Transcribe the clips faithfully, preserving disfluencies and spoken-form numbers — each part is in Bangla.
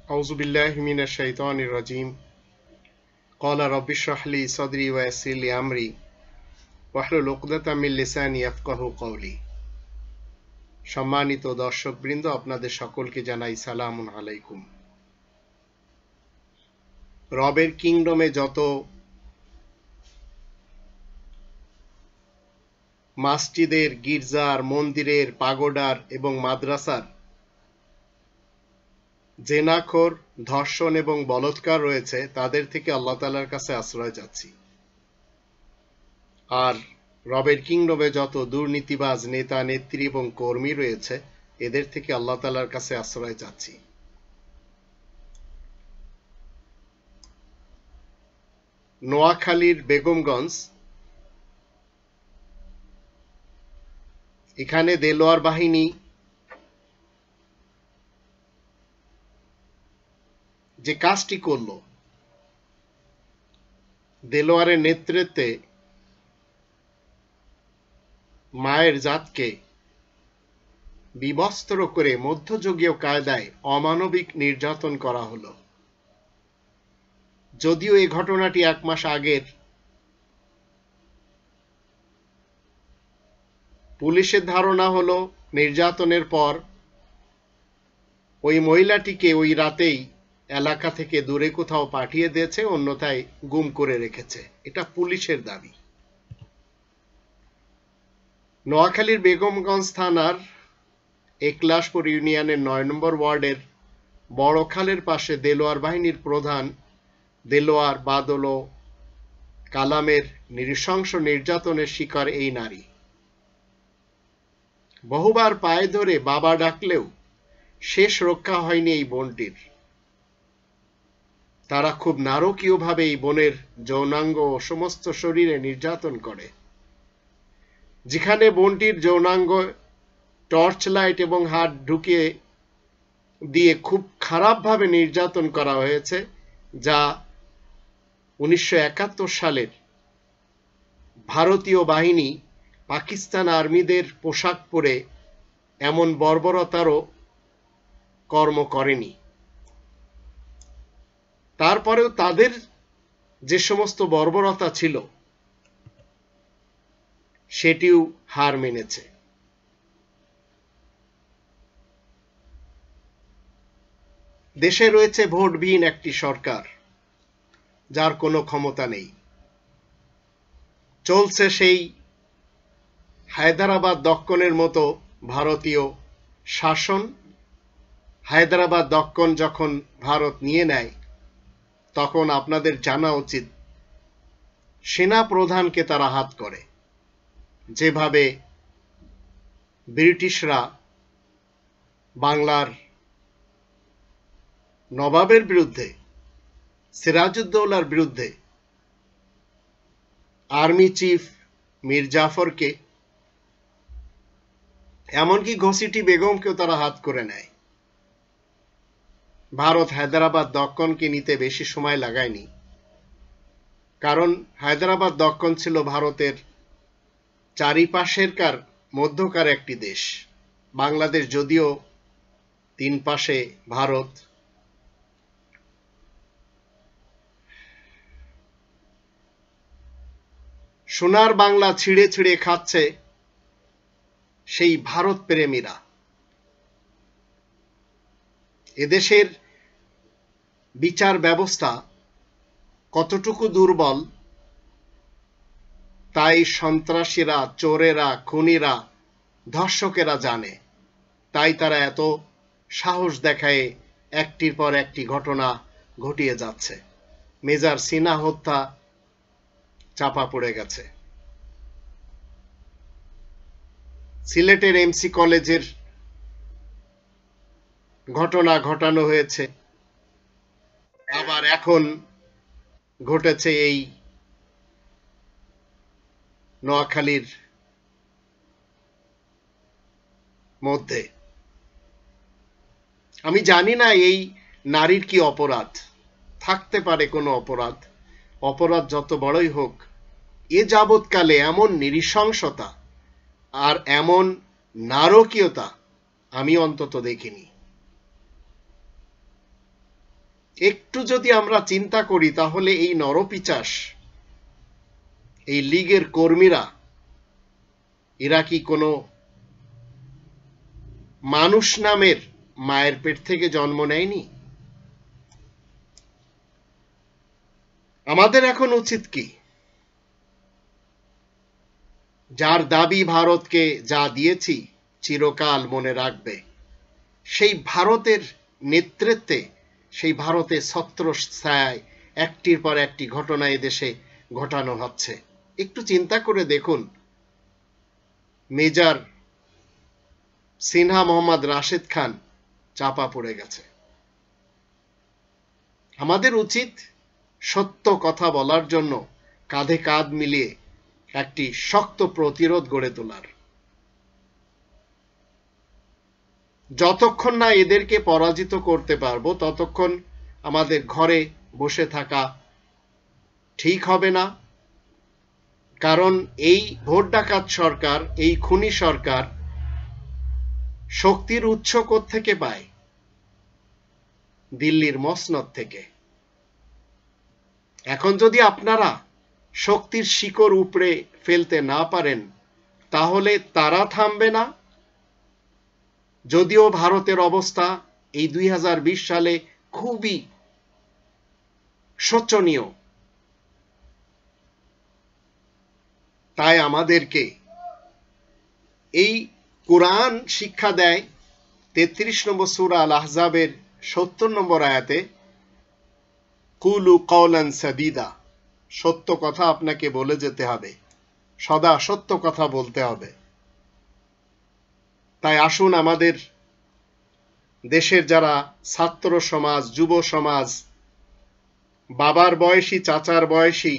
أعوذ بالله من الشيطان الرجيم قال رب اشرح لي صدري ويسر لي أمري واحلل عقدة من লিসানি يفقهوا قولي। সম্মানিত দর্শকবৃন্দ, আপনাদের সকলকে জানাই সালামুন আলাইকুম। রবের কিংডমে যত মসজিদের, গির্জার, মন্দিরের, পাগোডার এবং মাদ্রাসার জেনাখোর, ধর্ষণ এবং বলৎকার রয়েছে, তাদের থেকে আল্লাহ তাআলার কাছে আশ্রয় চাচ্ছি। আর রবের কিংডমে যত দুর্নীতিবাজ নেতা, নেত্রী এবং কর্মী রয়েছে, এদের থেকে আল্লাহ তাআলার কাছে আশ্রয় চাচ্ছি। নোয়াখালীর বেগমগঞ্জ, এখানে দেলোয়ার বাহিনী যে কাজটি করল, দেলোয়ারের নেতৃত্বে মায়ের জাতকে বিবস্ত্র করে মধ্যযুগীয় কায়দায় অমানবিক নির্যাতন করা হলো। যদিও এই ঘটনাটি এক মাস আগের, পুলিশের ধারণা হলো নির্যাতনের পর ওই মহিলাটিকে ওই রাতেই এলাকা থেকে দূরে কোথাও পাঠিয়ে দিয়েছে, অন্যথায় গুম করে রেখেছে। এটা পুলিশের দাবি। নোয়াখালীর বেগমগঞ্জ থানার একলাশপুর ইউনিয়নের নয় নম্বর ওয়ার্ডের বড়খালের পাশে দেলোয়ার বাহিনীর প্রধান দেলোয়ার বাদল কালামের নৃশংস নির্যাতনের শিকার এই নারী। বহুবার পায়ে ধরে বাবা ডাকলেও শেষ রক্ষা হয়নি এই বোনটির। তারা খুব নারকীয়ভাবে এই বোনের যৌনাঙ্গ ও সমস্ত শরীরে নির্যাতন করে। যেখানে বোনটির যৌনাঙ্গ টর্চ লাইট এবং হাত ঢুকিয়ে দিয়ে খুব খারাপভাবে নির্যাতন করা হয়েছে, যা উনিশশো একাত্তর সালের ভারতীয় বাহিনী পাকিস্তান আর্মিদের পোশাক পরে এমন বর্বরতারও কর্ম করেনি। তারপরেও তাদের যে সমস্ত বর্বরতা ছিল, সেটিও হার মেনেছে। দেশে রয়েছে ভোটবিহীন একটি সরকার, যার কোনো ক্ষমতা নেই। চলছে সেই হায়দ্রাবাদ দক্কনের মতো ভারতীয় শাসন। হায়দ্রাবাদ দক্কন যখন ভারত নিয়ে নেয়, তখন আপনাদের জানা উচিত সেনা প্রধানকে তারা হাত করে। যেভাবে ব্রিটিশরা বাংলার নবাবের বিরুদ্ধে, সিরাজউদ্দৌলার বিরুদ্ধে আর্মি চিফ মীর জাফরকে, এমনকি ঘসিটি বেগমকেও তারা হাত করে নেয়। ভারত হায়দ্রাবাদ দক্কনকে নিতে বেশি সময় লাগায়নি, কারণ হায়দ্রাবাদ দক্কন ছিল ভারতের চারিপাশেরকার মধ্যকার একটি দেশ। বাংলাদেশ যদিও তিন পাশে ভারত, সোনার বাংলা ছিঁড়ে ছিঁড়ে খাচ্ছে সেই ভারত প্রেমীরা। এদেশের বিচার ব্যবস্থা কতটুকু দুর্বল, তাই সন্ত্রাসীরা, চোরেরা, খুনিরা, ধর্ষকেরা জানে। তাই তারা এত সাহস দেখায় একটির পর একটি ঘটনা ঘটিয়ে যাচ্ছে। মেজর সিনহা হত্যা চাপা পড়ে গেছে। সিলেটের এমসি কলেজের ঘটনা ঘটানো হয়েছে। আবার এখন ঘটেছে এই নোয়াখালীর মধ্যে। আমি জানি না এই নারীর কি অপরাধ, থাকতে পারে কোনো অপরাধ। অপরাধ যত বড়ই হোক, এ যাবৎকালে এমন নৃশংসতা আর এমন নারকীয়তা আমি অন্তত দেখিনি। একটু যদি আমরা চিন্তা করি তাহলে এই নরপিচাস, এই লীগের কর্মীরা, এরা কি কোনো মানুষ নামের মায়ের পেট থেকে জন্ম নেয়নি? আমাদের এখন উচিত কি? যার দাবি ভারতকে যা দিয়েছি চিরকাল মনে রাখবে, সেই ভারতের নেতৃত্বে, সেই ভারতের ছত্রছায়ায় একটির পর একটি ঘটনা এদেশে ঘটানো হচ্ছে। একটু চিন্তা করে দেখুন, মেজর সিনহা মোহাম্মদ রাশেদ খান চাপা পড়ে গেছে। আমাদের উচিত সত্য কথা বলার জন্য কাঁধে কাঁধ মিলিয়ে একটি শক্ত প্রতিরোধ গড়ে তোলার। যতক্ষণ না এদেরকে পরাজিত করতে পারবো ততক্ষণ আমাদের ঘরে বসে থাকা ঠিক হবে না। কারণ এই ভোট ডাকাত সরকার, এই খুনি সরকার শক্তির উৎস কোত্থেকে পায়? দিল্লির মসনদ থেকে। এখন যদি আপনারা শক্তির শিকড় উপড়ে ফেলতে না পারেন তাহলে তারা থামবে না। যদিও ভারতের অবস্থা এই দুই হাজার বিশ সালে খুবই শোচনীয়, তাই আমাদেরকে এই কোরআন শিক্ষা দেয় তেত্রিশ নম্বর সূরা আল আহজাবের সত্তর নম্বর আয়াতে, কুলু কওলান সাদীদা, সত্য কথা আপনাকে বলে যেতে হবে, সদা সত্য কথা বলতে হবে। তাই আসুন আমাদের দেশের যারা ছাত্র সমাজ, যুব সমাজ, বাবার বয়সী, চাচার বয়সী,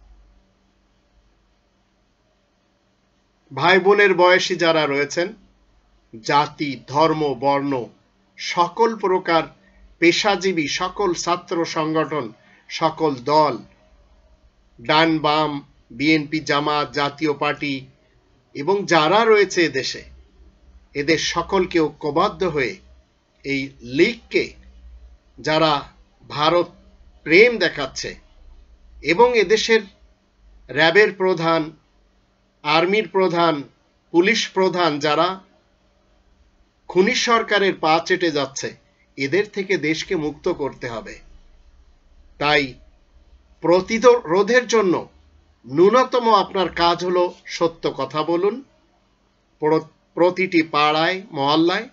ভাই বোনের বয়সী যারা রয়েছেন, জাতি, ধর্ম, বর্ণ, সকল প্রকার পেশাজীবী, সকল ছাত্র সংগঠন, সকল দল, ডান বাম, বিএনপি, জামাত, জাতীয় পার্টি এবং যারা রয়েছে দেশে, এদের সকলকে ঐক্যবদ্ধ হয়ে এই লীগকে, যারা ভারত প্রেম দেখাচ্ছে এবং এদেশের র্যাবের প্রধান, আর্মির প্রধান, পুলিশ প্রধান যারা খুনি সরকারের পা চেটে যাচ্ছে, এদের থেকে দেশকে মুক্ত করতে হবে। তাই প্রতিরোধের জন্য ন্যূনতম আপনার কাজ হলো সত্য কথা বলুন। প্রতিটি পাড়ায়, মহল্লায়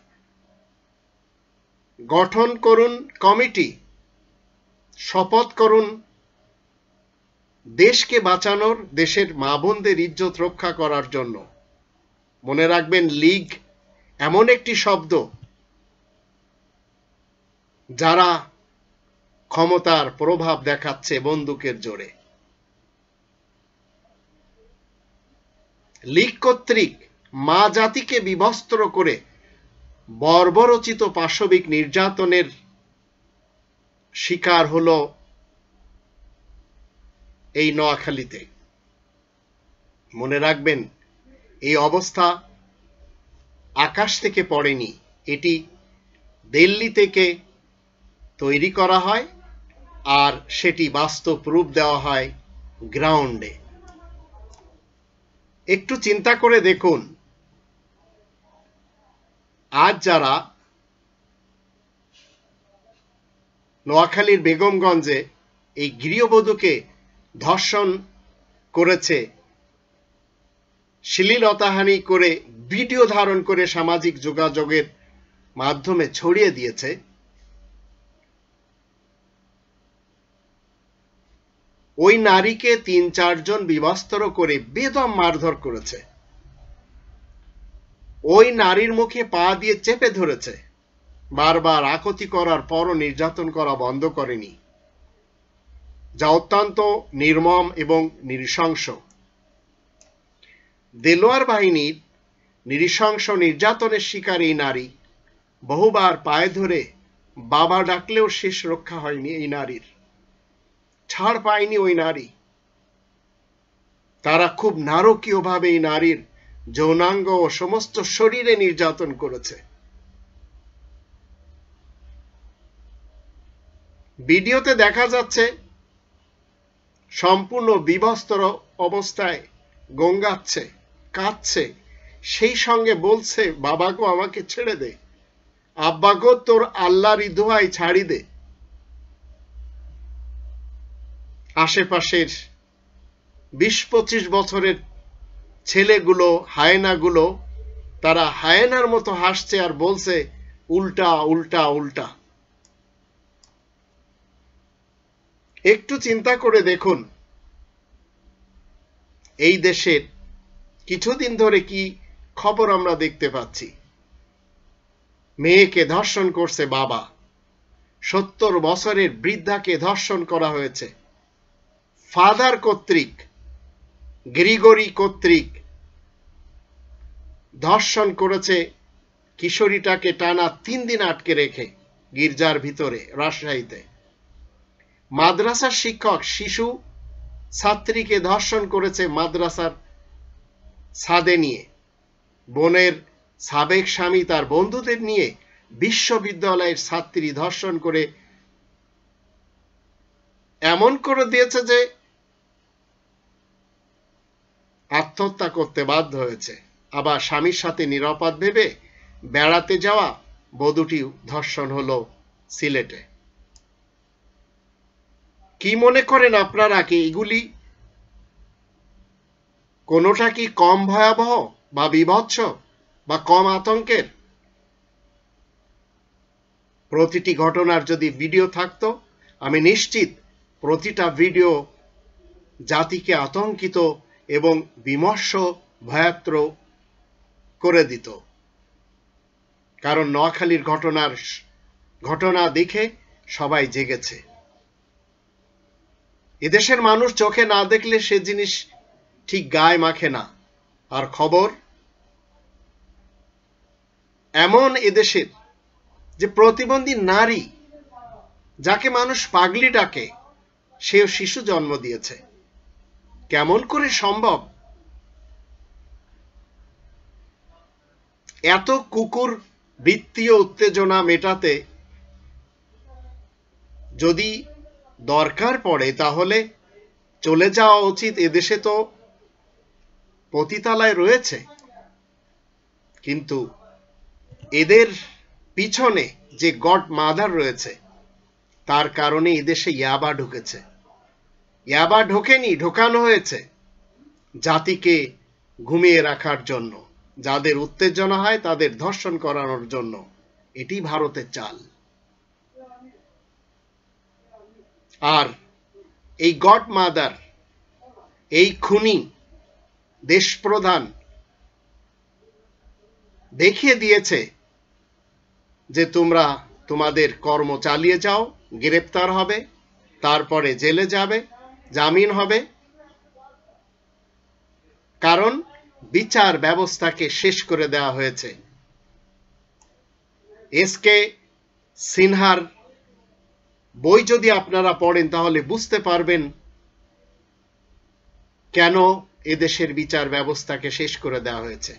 গঠন করুন কমিটি, শপথ করুন দেশকে বাঁচানোর, দেশের মা বোনদের ইজ্জত রক্ষা করার জন্য। মনে রাখবেন, লীগ এমন একটি শব্দ যারা ক্ষমতার প্রভাব দেখাচ্ছে বন্দুকের জোরে। লীগ কর্তৃক মা জাতিকে বিবস্ত্র করে বর্বরচিত পাশবিক নির্যাতনের শিকার হলো এই নোয়াখালীতে। মনে রাখবেন, এই অবস্থা আকাশ থেকে পড়েনি, এটি দিল্লি থেকে তৈরি করা হয় আর সেটি বাস্তব রূপ দেওয়া হয় গ্রাউন্ডে। একটু চিন্তা করে দেখুন, আজ যারা নোয়াখালীর বেগমগঞ্জে এই গৃহবধূকে ধর্ষণ করেছে, শ্লীলতাহানি করে ভিডিও ধারণ করে সামাজিক যোগাযোগের মাধ্যমে ছড়িয়ে দিয়েছে, ওই নারীকে তিন চারজন বিবস্ত্র করে বেদম মারধর করেছে। ওই নারীর মুখে পা দিয়ে চেপে ধরেছে, বারবার আকুতি করার পরও নির্যাতন করা বন্ধ করেনি, যা অত্যন্ত নির্মম এবং নৃশংস। দেলোয়ার বাহিনীর নৃশংস নির্যাতনের শিকার এই নারী বহুবার পায়ে ধরে বাবা ডাকলেও শেষ রক্ষা হয়নি। এই নারীর ছাড় পায়নি ওই নারী। তারা খুব নারকীয়ভাবে এই নারীর যৌনাঙ্গ ও সমস্ত শরীরে নির্যাতন করেছে। ভিডিওতে দেখা যাচ্ছে সম্পূর্ণ বিবস্ত্র অবস্থায় গঙ্গাচ্ছে, কাঁদছে, সেই সঙ্গে বলছে, বাবা গো আমাকে ছেড়ে দে, আব্বা গো তোর আল্লাহর দোহাই ছাড়ি দে। আশেপাশের বিশ পঁচিশ বছরের ছেলেগুলো, হায়েনাগুলো, তারা হায়েনার মতো হাসছে আর বলছে উল্টা উল্টা উল্টা। একটু চিন্তা করে দেখুন, এই দেশের কিছুদিন ধরে কি খবর আমরা দেখতে পাচ্ছি। মেয়েকে ধর্ষণ করছে বাবা, সত্তর বছরের বৃদ্ধাকে ধর্ষণ করা হয়েছে ফাদার কর্তৃক, গ্রিগরি কর্তৃক ধর্ষণ করেছে কিশোরীটাকে টানা তিন দিন আটকে রেখে গির্জার ভিতরে রাজশাহীতে। মাদ্রাসার শিক্ষক শিশু ছাত্রীকে ধর্ষণ করেছে মাদ্রাসার ছাদে নিয়ে। বোনের সাবেক স্বামী তার বন্ধুদের নিয়ে বিশ্ববিদ্যালয়ের ছাত্রী ধর্ষণ করে এমন করে দিয়েছে যে আত্মহত্যা করতে বাধ্য হয়েছে। আবার স্বামীর সাথে নিরাপদ ভেবে বেড়াতে যাওয়া বধূটি ধর্ষণ হলো সিলেটে। কি মনে করেন আপনারা, কি এগুলি কোনোটা কি কম ভয়াবহ বা বিভৎস বা কম আতঙ্কের? প্রতিটি ঘটনার যদি ভিডিও থাকতো, আমি নিশ্চিত প্রতিটা ভিডিও জাতিকে আতঙ্কিত এবং বিমর্ষ ভয়াত্র করে দিত। কারণ নোয়াখালীর ঘটনার ঘটনা দেখে সবাই জেগেছে। এদেশের মানুষ চোখে না দেখলে সে জিনিস ঠিক গায়ে মাখে না। আর খবর এমন এদেশের যে প্রতিবন্ধী নারী, যাকে মানুষ পাগলি ডাকে, সেও শিশু জন্ম দিয়েছে। কেমন করে সম্ভব? এত কুকুর বৃত্তীয় উত্তেজনা মেটাতে যদি দরকার পড়ে তাহলে চলে যাওয়া উচিত। এদেশে তো পতিতালয় রয়েছে, কিন্তু এদের পিছনে যে গড মাদার রয়েছে তার কারণে এদেশে ইয়াবা ঢুকেছে। ইয়াবা ঢোকেনি, ঢোকানো হয়েছে জাতিকে ঘুমিয়ে রাখার জন্য, যাদের উত্তেজনা হয় তাদের ধর্ষণ করানোর জন্য। এটি ভারতের চাল। আর এই গড মাদার, এই খুনি দেশপ্রধান দেখিয়ে দিয়েছে যে তোমরা তোমাদের কর্ম চালিয়ে যাও, গ্রেপ্তার হবে, তারপরে জেলে যাবে, জামিন হবে। কারণ বিচার ব্যবস্থাকে শেষ করে দেওয়া হয়েছে। এস কে সিনহার বই যদি আপনারা পড়েন তাহলে বুঝতে পারবেন কেন এদেশের বিচার ব্যবস্থাকে শেষ করে দেওয়া হয়েছে।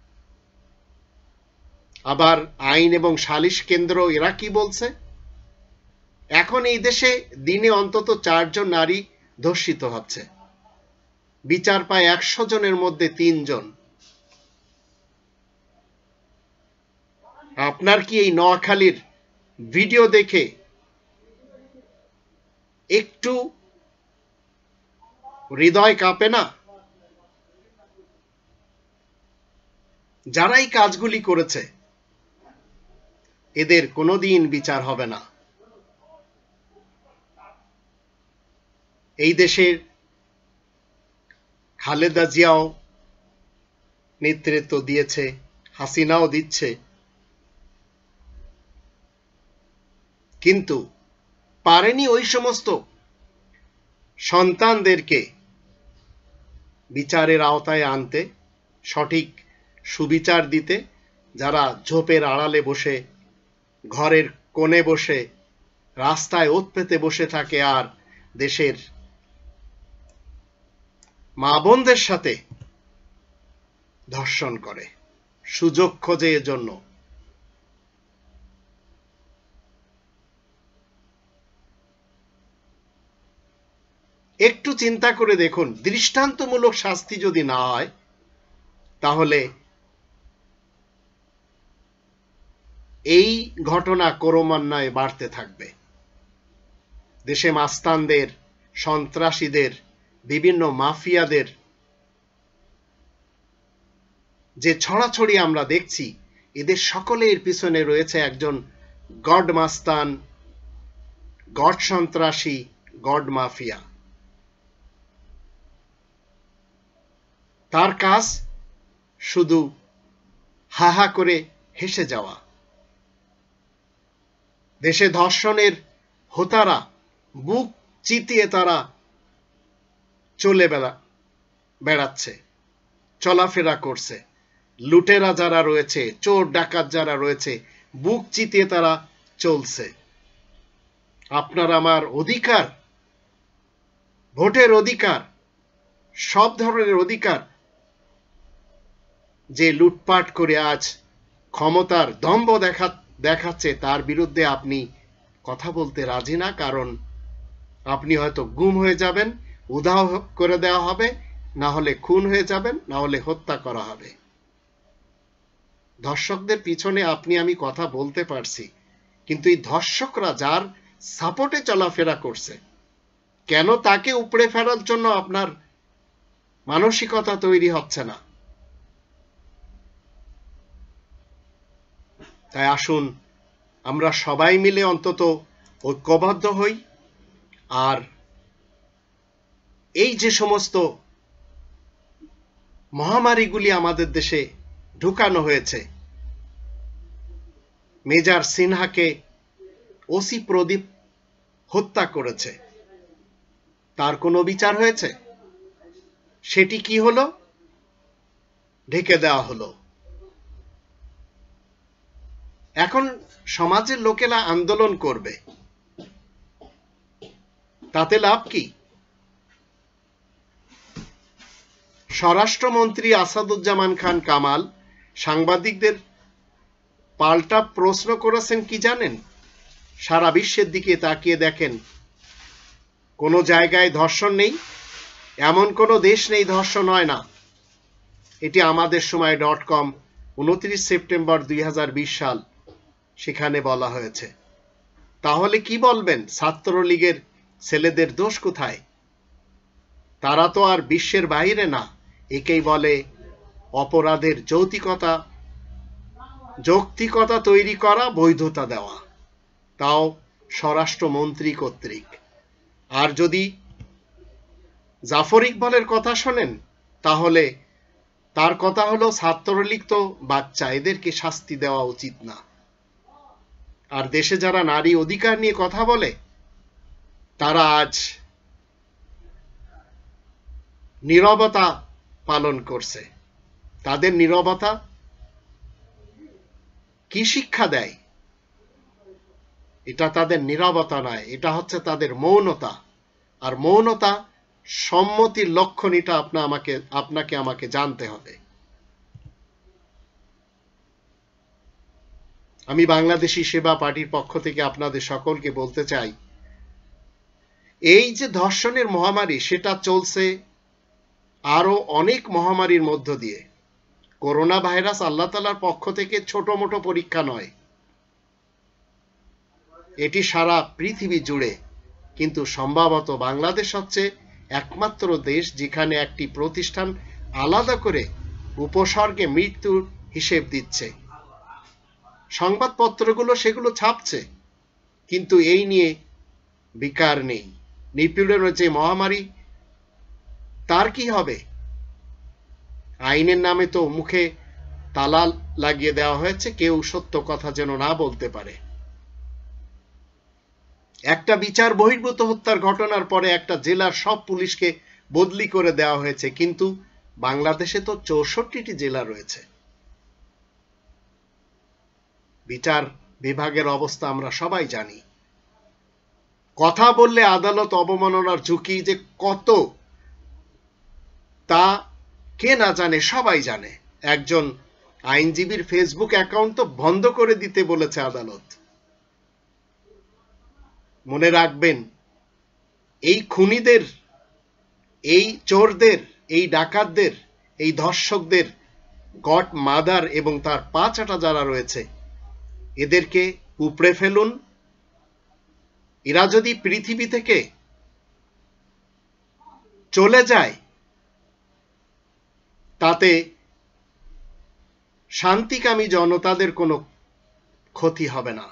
আবার আইন এবং সালিশ কেন্দ্র এরা কি বলছে? এখন এই দেশে দিনে অন্তত চারজন নারী ধর্ষিত হচ্ছে। বিচার পায় একশো জনের মধ্যে তিনজন। আপনার কি এই নোয়াখালীর ভিডিও দেখে একটু হৃদয় কাঁপে না? যারা এই কাজগুলি করেছে এদের কোনোদিন বিচার হবে না। এই দেশের খালেদা জিয়াও নেতৃত্ব দিয়েছে, হাসিনাও দিচ্ছে, কিন্তু পারেনি ওই সমস্ত সন্তানদেরকে বিচারের আওতায় আনতে, সঠিক সুবিচার দিতে। যারা ঝোপের আড়ালে বসে, ঘরের কোণে বসে, রাস্তায় ওত পেতে বসে থাকে আর দেশের মা বোনদের সাথে ধর্ষণ করে, সুযোগ খোঁজে এজন্য। একটু চিন্তা করে দেখুন, দৃষ্টান্তমূলক শাস্তি যদি না হয় তাহলে এই ঘটনা ক্রমান্বয়ে বাড়তে থাকবে। দেশে মাস্তানদের, সন্ত্রাসীদের, বিভিন্ন মাফিয়াদের যে ছড়াছড়ি আমরা দেখছি, এদের সকলের পিছনে রয়েছে একজন গড মাস্তান, গড সন্ত্রাসী, গড মাফিয়া। তার কাজ শুধু হাহা করে হেসে যাওয়া। দেশে ধর্ষণের হোতারা বুক চিতিয়ে তারা চলে বেড়া বেড়াচ্ছে চলাফেরা করছে। লুটেরা যারা রয়েছে, চোর ডাকাত যারা রয়েছে, বুক চিতিয়ে তারা চলছে। আপনার আমার অধিকার, ভোটের অধিকার, সব ধরনের অধিকার যে লুটপাট করে আজ ক্ষমতার দম্ভ দেখা দেখাচ্ছে, তার বিরুদ্ধে আপনি কথা বলতে রাজি না। কারণ আপনি হয়তো গুম হয়ে যাবেন, উধাও করে দেওয়া হবে, না হলে খুন হয়ে যাবেন, না হলে হত্যা করা হবে। ধর্ষকদের পিছনে আপনি আমি কথা বলতে পারছি, কিন্তু এই ধর্ষকরা যার সাপোর্টে চলাফেরা করছে, কেন তাকে উপড়ে ফেলার জন্য আপনার মানসিকতা তৈরি হচ্ছে না? তাই আসুন আমরা সবাই মিলে অন্তত ঐক্যবদ্ধ হই, আর এই যে সমস্ত মহামারীগুলি আমাদের দেশে ঢুকানো হয়েছে, মেজর সিনহাকে ওসি প্রদীপ হত্যা করেছে, তার কোনো বিচার হয়েছে? সেটি কি হলো? ঢেকে দেওয়া হলো। এখন সমাজের লোকেরা আন্দোলন করবে, তাতে লাভ কি? স্বরাষ্ট্রমন্ত্রী আসাদুজ্জামান খান কামাল সাংবাদিকদের পাল্টা প্রশ্ন করেছেন কি জানেন? সারা বিশ্বের দিকে তাকিয়ে দেখেন, কোনো জায়গায় ধর্ষণ নেই, এমন কোনো দেশ নেই ধর্ষণ হয় না। এটি আমাদের সময় ডট কম উনত্রিশ সেপ্টেম্বর দুই হাজার বিশ সাল, সেখানে বলা হয়েছে। তাহলে কি বলবেন? ছাত্রলীগের ছেলেদের দোষ কোথায়? তারা তো আর বিশ্বের বাইরে না। একেই বলে অপরাধের যৌক্তিকতা যৌক্তিকতা তৈরি করা, বৈধতা দেওয়া, তাও স্বরাষ্ট্রমন্ত্রী কর্তৃক। আর যদি জাফর ইকবালের কথা শোনেন, তাহলে তার কথা হলো ছাত্রলীগ তো বাচ্চা, এদেরকে শাস্তি দেওয়া উচিত না। আর দেশে যারা নারী অধিকার নিয়ে কথা বলে, তারা আজ নীরবতা পালন করছে। তাদের নীরবতা কি শিক্ষা দেয়? এটা তাদের নীরবতা নয়, এটা হচ্ছে তাদের মৌনতা। আর মৌনতা সম্মতির লক্ষণ, এটা আপনা আমাকে আপনাকে আমাকে জানতে হবে। আমি বাংলাদেশী সেবা পার্টির পক্ষ থেকে আপনাদের সকলকে বলতে চাই, এই যে ধর্ষণের মহামারী, সেটা চলছে আরো অনেক মহামারীর মধ্য দিয়ে। করোনা ভাইরাস আল্লাহ তাআলার পক্ষ থেকে ছোট মোটো পরীক্ষা নয়, এটি সারা পৃথিবী জুড়ে। কিন্তু সম্ভবত বাংলাদেশ হচ্ছে একমাত্র দেশ যেখানে একটি প্রতিষ্ঠান আলাদা করে উপসর্গে মৃত্যুর হিসেব দিচ্ছে। সংবাদপত্রগুলো সেগুলো ছাপছে, কিন্তু এই নিয়ে বিকার নেই। নিপীড়নের যে মহামারী, তার কি হবে? আইনের নামে তো মুখে তালা লাগিয়ে দেওয়া হয়েছে, কেউ সত্য কথা যেন না বলতে পারে। একটা বিচার বহির্ভূত হত্যার ঘটনার পরে একটা জেলার সব পুলিশকে বদলি করে দেওয়া হয়েছে, কিন্তু বাংলাদেশে তো চৌষট্টিটি জেলা রয়েছে। বিচার বিভাগের অবস্থা আমরা সবাই জানি। কথা বললে আদালত অবমাননার ঝুঁকি যে কত, তা কে না জানে? সবাই জানে। একজন আইনজীবীর ফেসবুক অ্যাকাউন্ট তো বন্ধ করে দিতে বলেছে আদালত। মনে রাখবেন, এই খুনিদের এই চোরদের, এই ডাকাতদের, এই ধর্ষকদের গড মাদার এবং তার পাঁচাটা যারা রয়েছে এদেরকে উপড়ে ফেলুন। এরা যদি পৃথিবী থেকে চলে যায় তাতে শান্তিকামী জনতাদের কোনো ক্ষতি হবে না।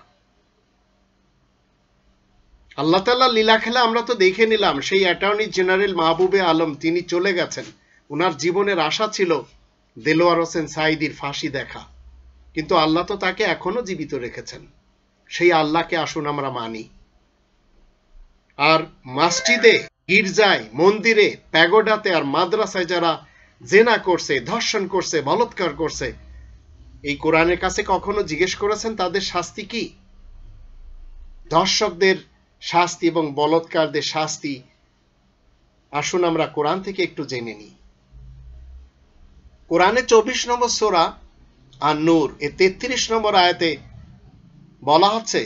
আল্লাহ তাআলা লীলা খেলা আমরা তো দেখে নিলাম। সেই অ্যাটর্নি জেনারেল মাহবুবে আলম তিনি চলে গেছেন। ওনার জীবনের আশা ছিল দেলোয়ার হোসেন সাঈদীর ফাঁসি দেখা, কিন্তু আল্লাহ তো তাকে এখনো জীবিত রেখেছেন। সেই আল্লাহকে আসুন আমরা মানি। আর মসজিদে, গির্জায়, মন্দিরে, প্যাগোডাতে আর মাদ্রাসায় যারা জেনা করছে, ধর্ষণ করছে, বলাৎকার করছে, এই কোরআনের কাছে কখনো জিজ্ঞেস করেছেন তাদের শাস্তি কি? ধর্ষকদের শাস্তি এবং বলাৎকারদের শাস্তি আসুন আমরা কোরআন থেকে একটু জেনে নিই। কোরআনে চব্বিশ নম্বর সূরা আন-নূর এর তেত্রিশ নম্বর আয়াতে বলা হচ্ছে,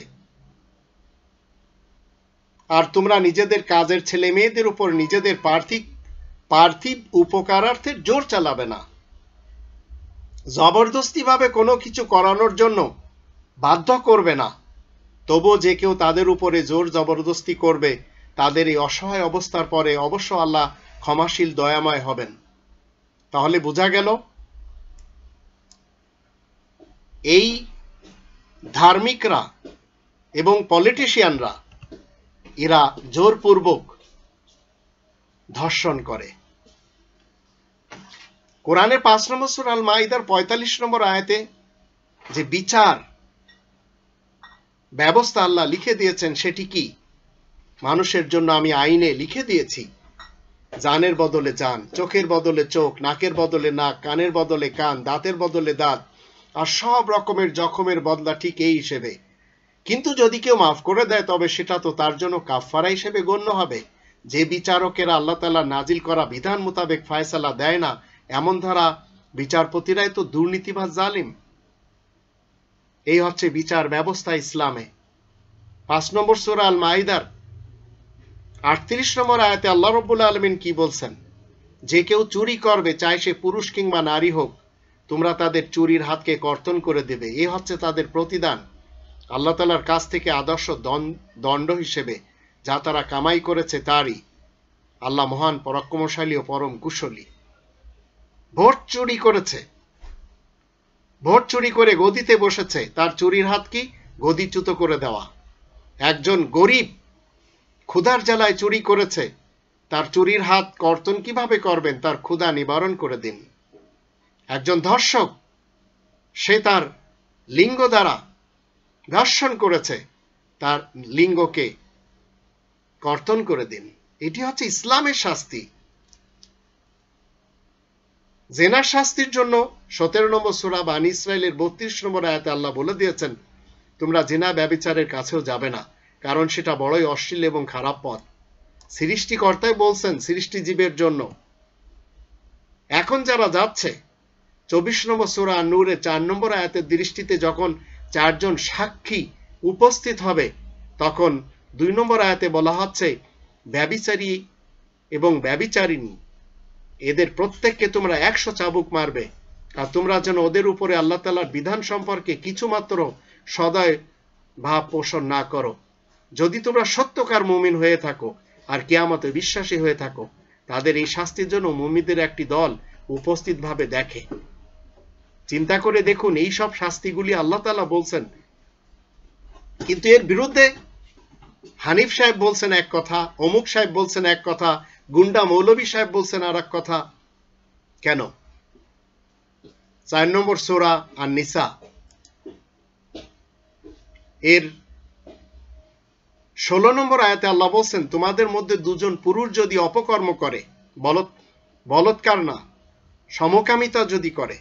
আর তোমরা নিজেদের কাজের ছেলে মেয়েদের উপর নিজেদের পার্থিব পার্থিব উপকারার্থে জোর চালাবে না। জবরদস্তি ভাবে কোনো কিছু করানোর জন্য বাধ্য করবে না। তবু যে কেউ তাদের উপরে জোর জবরদস্তি করবে তাদের এই অসহায় অবস্থার পরে অবশ্য আল্লাহ ক্ষমাশীল দয়াময় হবেন। তাহলে বোঝা গেল এই ধার্মিকরা এবং পলিটিশিয়ানরা এরা জোরপূর্বক ধর্ষণ করে। কোরআনের পাঁচ নম্বর সূরা আল মাইদার পঁয়তাল্লিশ নম্বর আয়াতে যে বিচার ব্যবস্থা আল্লাহ লিখে দিয়েছেন সেটি কি? মানুষের জন্য আমি আইনে লিখে দিয়েছি জানের বদলে জান, চোখের বদলে চোখ, নাকের বদলে নাক, কানের বদলে কান, দাঁতের বদলে দাঁত, আর সব রকমের জখমের বদলা ঠিক এই হিসেবে। কিন্তু যদি কেউ মাফ করে দেয় তবে সেটা তো তার জন্য কাফফারা হিসেবে গণ্য হবে। যে বিচারকেরা আল্লাহ তাআলা নাজিল করা বিধান মোতাবেক ফয়সালা দেয় না, এমন ধারা বিচারপতিরাই তো দুর্নীতিবাজ জালিম। এই হচ্ছে বিচার ব্যবস্থা ইসলামে। পাঁচ নম্বর সূরা আল মাইদার আটত্রিশ নম্বর আয়াতে আল্লাহ রাব্বুল আলামিন কি বলছেন? যে কেউ চুরি করবে, চাই সে পুরুষ কিংবা নারী হোক, তোমরা তাদের চুরির হাতকে কর্তন করে দেবে। এই হচ্ছে তাদের প্রতিদান আল্লাহ তাআলার কাছ থেকে আদর্শ দণ্ড হিসেবে, যা তারা কামাই করেছে তারই। আল্লাহ মহান, পরাক্রমশালী ও পরম কুশলী। ভোট চুরি করেছে, ভোট চুরি করে গদিতে বসেছে, তার চুরির হাত কি? গদিচ্যুত করে দেওয়া। একজন গরিব ক্ষুধার জ্বালায় চুরি করেছে, তার চুরির হাত কর্তন কিভাবে করবেন? তার ক্ষুধা নিবারণ করে দিন। একজন ধর্ষক, সে তার লিঙ্গ দ্বারা ধর্ষণ করেছে, তার লিঙ্গকে কর্তন করে দিন। এটি হচ্ছে ইসলামের শাস্তি। জেনার শাস্তির জন্য সতেরো নম্বর সূরা বানী ইসরাইলের বত্রিশ নম্বর আয়াতে আল্লাহ বলে দিয়েছেন, তোমরা জিনা ব্যভিচারের কাছেও যাবে না, কারণ সেটা বড়ই অশ্লীল এবং খারাপ পথ। সৃষ্টিকর্তাই বলছেন সৃষ্টিজীবের জন্য। এখন যারা যাচ্ছে, চব্বিশ নম্বর সূরা আন-নূরের চার নম্বর আয়াতের দৃষ্টিতে যখন চারজন সাক্ষী উপস্থিত হবে, তখন দুই নম্বর আয়াতে বলা হচ্ছে, ব্যভিচারী এবং ব্যভিচারিণী এদের প্রত্যেককে তোমরা একশো চাবুক মারবে, আর তোমরা যেন ওদের উপরে আল্লাহ তাআলার বিধান সম্পর্কে কিছুমাত্র সদয় ভাব পোষণ না করো। যদি তোমরা সত্যকার মুমিন হয়ে থাকো আর কিয়ামতে বিশ্বাসী হয়ে থাকো, তাদের এই শাস্তির জন্য মুমিনদের একটি দল উপস্থিত ভাবে দেখে। চিন্তা করে দেখুন, এই সব শাস্তিগুলি আল্লাহ তাআলা বলছেন, কিন্তু এর বিরুদ্ধে হানিফ সাহেব বলছেন এক কথা, অমুক সাহেব বলছেন এক কথা, গুন্ডা মৌলভী সাহেব বলছেন আর এক কথা। কেন? চার নম্বর সূরা আন-নিসা এর ষোলো নম্বর আয়াতে আল্লাহ বলছেন, তোমাদের মধ্যে দুজন পুরুষ যদি অপকর্ম করে, বলত বলৎকার না, সমকামিতা যদি করে,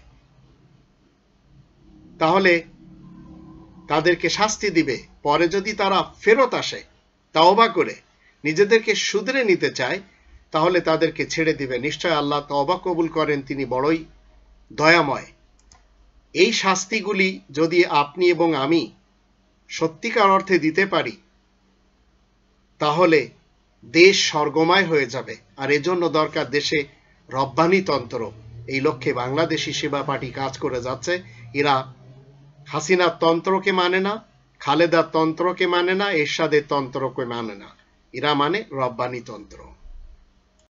তাহলে তাদেরকে শাস্তি দিবে। পরে যদি তারা ফেরত আসে, তওবা করে নিজেদেরকে শুধরে নিতে চায়, তাহলে তাদেরকে ছেড়ে দিবে। নিশ্চয় আল্লাহ তওবা কবুল করেন, তিনি বড়ই দয়াময়। এই শাস্তিগুলি যদি আপনি এবং আমি সত্যিকার অর্থে দিতে পারি, তাহলে দেশ স্বর্গময় হয়ে যাবে। আর এজন্য দরকার দেশে রব্বানি তন্ত্র। এই লক্ষ্যে বাংলাদেশি সেবা পার্টি কাজ করে যাচ্ছে। এরা হাসিনার তন্ত্রকে মানে না, খালেদার তন্ত্রকে মানে না, এরশাদের তন্ত্রকে মানে না, এরা মানে রব্বানি তন্ত্র।